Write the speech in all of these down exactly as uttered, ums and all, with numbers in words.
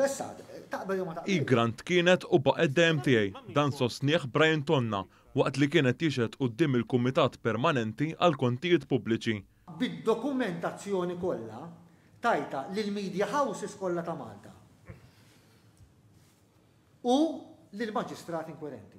Assoluta, issa, taqbel jew ma taqbel. I-Grant kienet u baqgħet dejjem tiegħi, dan sostnieh Brian Tonna waqt li kienet tixed quddiem il-Kumitat Permanenti għal Kontijiet Pubbliċi. Bid-dokumentazzjoni kollha tajta lill-Media Houses kollha ta' Malta. U lill-Maġistrat Inkwirenti.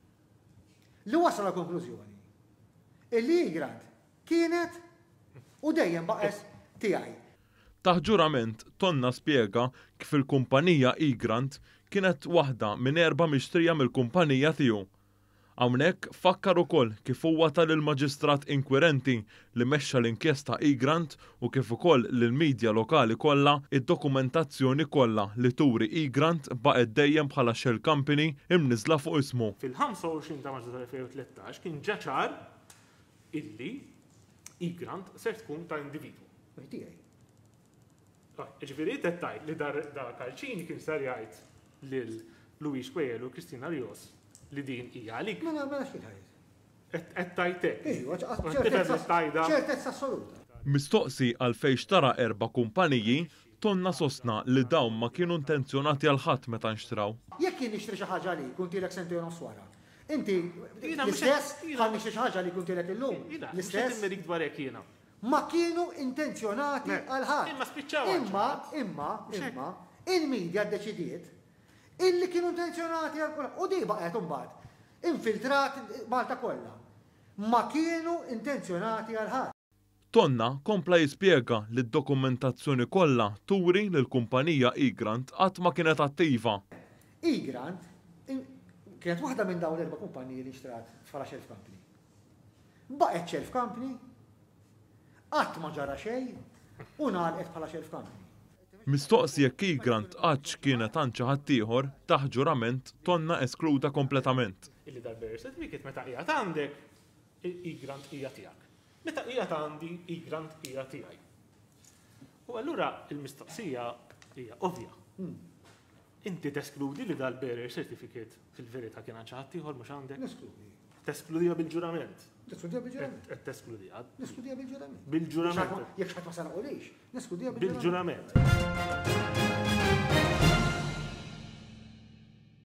Li wasal la konklużjoni. Il-I-Grant kienet u dejjem baqes tiegħi. Taħt ġurament Tonna spjega kif il-kumpanija I-Grant kienet waħda minn erba' mixtrija mill-kumpanija tiegħu. Hawnhekk fakkar ukoll kif huwa tal-il-Maġistrat Inkwirenti li mexxa l-inkjesta I-Grant u kif ukoll lill-midja lokali kollha id-dokumentazzjoni kollha li turi I-Grant baqgħet dejjem bħala shell company imniżla fuq ismu. Fil-ħamsa u għoxrin ta' Maġġu tal-elfejn u tlettax kien ġa ċar illi I-Grant ser tkun ta' individwu. Tiegħi. Ġifieri tettaj li dar Kalċini kien sar jgħid lil Luis Quayle u Kristina Rios li din hija għalik. Ma nagħmilx kien ħajt. Qed tajtek. Ċertezza assoluta. Mistoqsi għalfejn xtara erba' kumpaniji, Tonna sostna li dawn ma kienu intenzjonati għal ħadd meta nxtraw. Jekk kien nixtri xi ħaġa li kun tielek sentejn nofs wara. Inti l-istess ħan nixtri xi ħaġa li kun tielek illum. L-istess immerik dwar hekk jiena. Ma kienu intenzjonati għal ħadd. Imma spiċċaw. Imma, imma, imma, il-medja ddeċidiet illi kienu intenzjonati għal kollha. U di baqgħet imbagħad infiltrat Malta kollha. Ma kienu intenzjonati għal ħadd. Tonna kompla jispjega li d-dokumentazzjoni kollha turi li l-kumpanija I-Grant qatt ma kienet attiva. I-Grant kienet waħda minn dawn l-erba' kumpaniji li xtrat bħala shelf company. Baqgħet shelf company, qatt ma ġara xejn u ngħalqet bħala shelf company. Mistoqsi jekk I-Grant qatt kienet għand xi ħadd ieħor taħt ġurament Tonna eskluda kompletament. Illi dal-birth certificate meta qiegħed għandek I-Grant hija tiegħek. Meta qiegħed għandi I-Grant hija tiegħi. U allura l-mistoqsija hija ovvja. Inti teskludi li dal-birth certificate fil-verità kien għand xi ħadd ieħor mhux għandek? Neskludi. Teskludija bil-ġurament. Neskludija bil-ġurament. Qed teskludija. Neskludija bil-ġurament. Bil-ġurament. Jekk ħadd ma saraqulix, neskludija bil-ġurament.